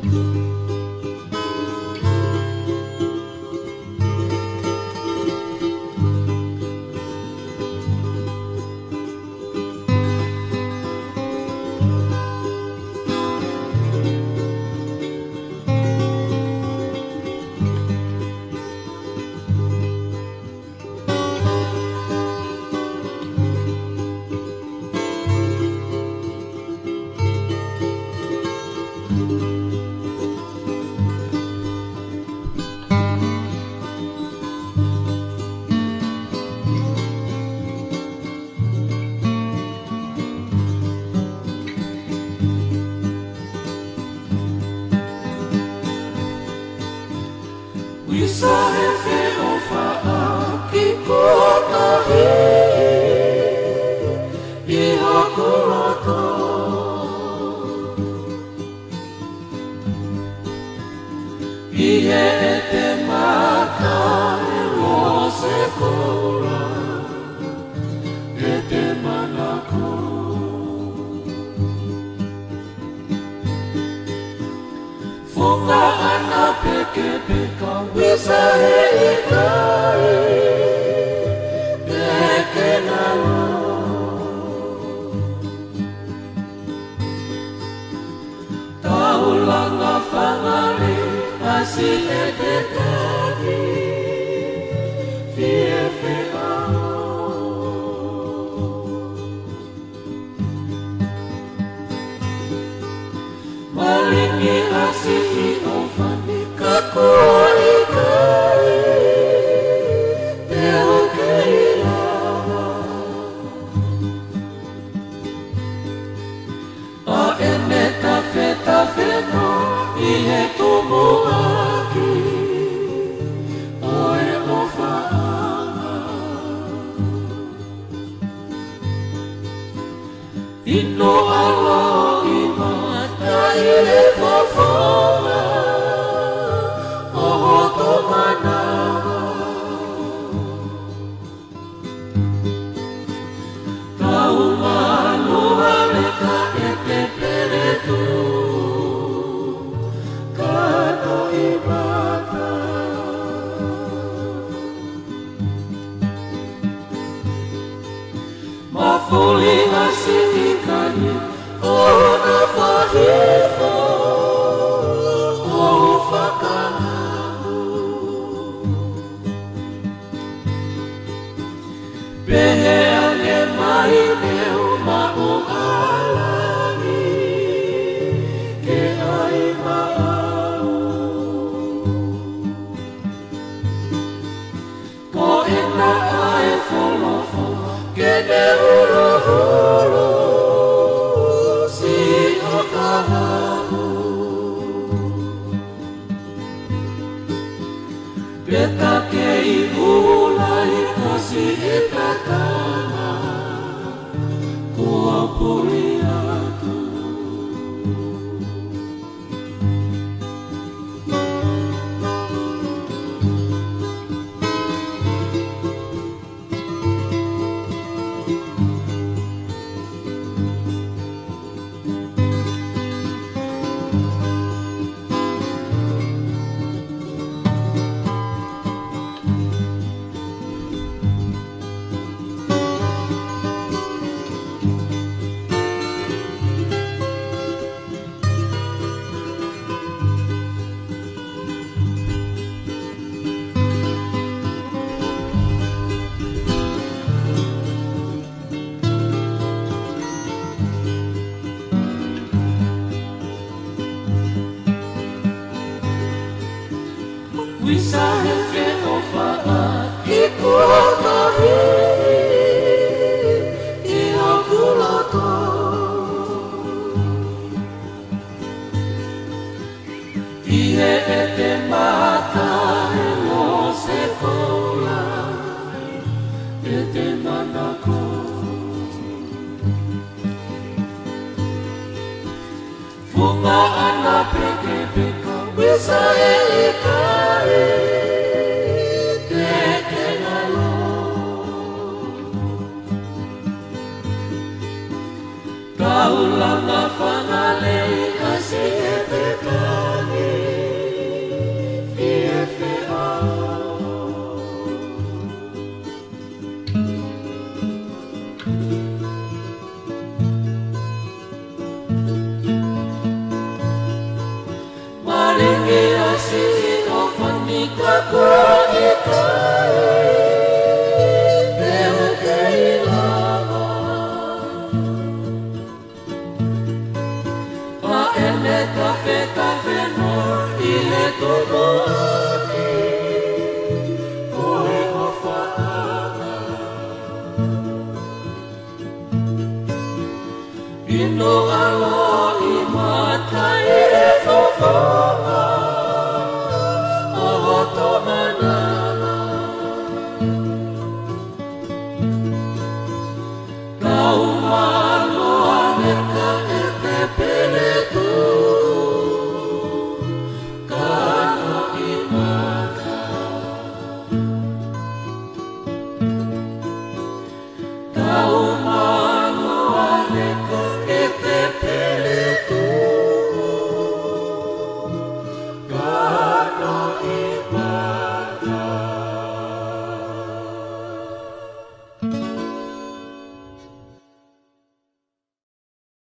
Isahefe ofa'a kikotahi ihakurata Ihe ete maka elo sekora ete manako Funga ana peke peka bisa heikai peke nalo Taulanga fangale asi ete kagi fiefe Malingi asihi ofani kakoi kai Teo keilama A ene tafe no ihe tumu aki Oe ofa'anga Ino alo ima Taile fofonga Oho tomanaga Tauma lua leka ete peretu Kano ibata Mafuli hasi ikani Ona fahifo O fakanamu Behe ane maine umau alani Ke ai maau Ko ena ai folofo Kene huru huru Beta kei ulai kasi itakana Kua puliatu Isahefe ofa'a kikotahi ihakurata Ihe ete mata elo sekola ete manako Funga ana peke peka bisa eikai teke nalo Taulanga fangale asi ete kani ko ikai te o te ilama a ene kafe no I he tomaki koe o whaanga Ino alo